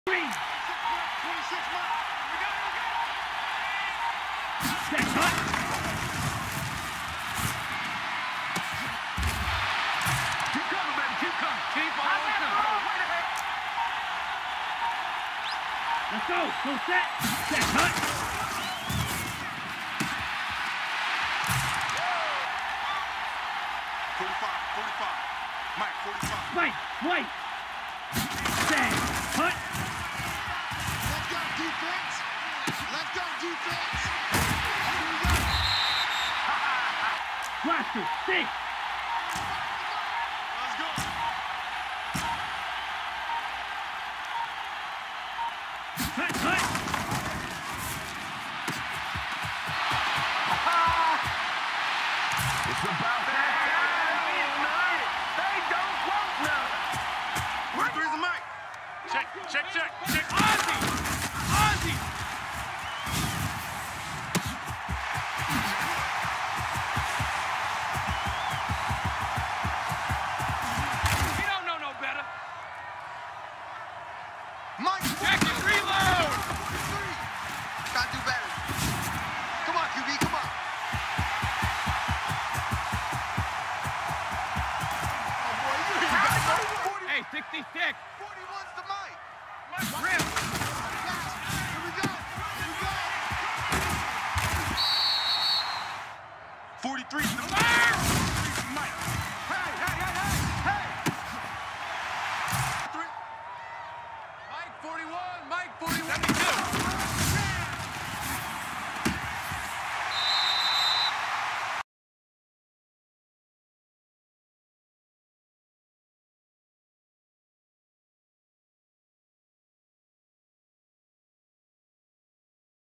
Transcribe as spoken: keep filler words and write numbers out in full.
Three. twenty-six, Mike. Set, cut. Keep coming, baby. Keep coming. Keep on coming. Let's go. Go set. Set, cut. forty-five, forty-five. Mike, forty-five. Spike, white. Set, cut. Let's go, defense. Let's go, defense. Blaster, six. Let's go. Cut, cut. It's about that time. They don't want none. Where's the mic? Check, check, check, check. Ozzy! Ozzy! He don't know no better. Mike, check it, reload! Gotta do better. Come on, Q B, come on. Hey, sixty-six. forty-one's the mic. Mike, rim. Here we go. Here we go. forty-three is the mic. Mike. Hey, hey, hey, hey, hey. Three. Mike, forty-one. Mike, forty-one. seventy-two.